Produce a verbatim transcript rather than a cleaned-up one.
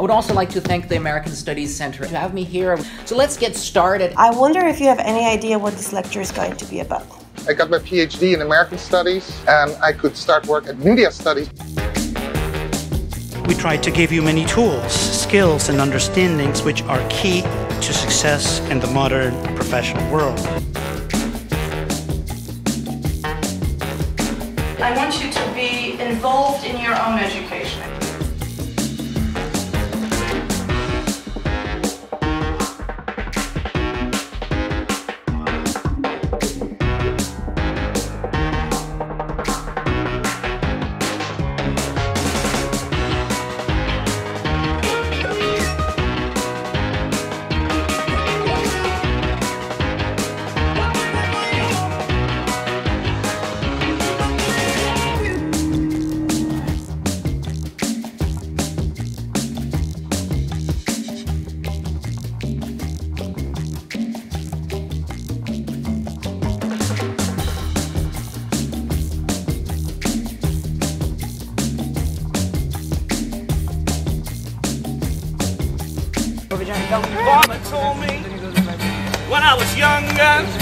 would also like to thank the American Studies Center to have me here. So let's get started. I wonder if you have any idea what this lecture is going to be about. I got my PhD in American Studies and I could start work at Media Studies. We try to give you many tools, skills and understandings which are key to success in the modern professional world. I want you to be involved in your own education. Mama told me when I was younger,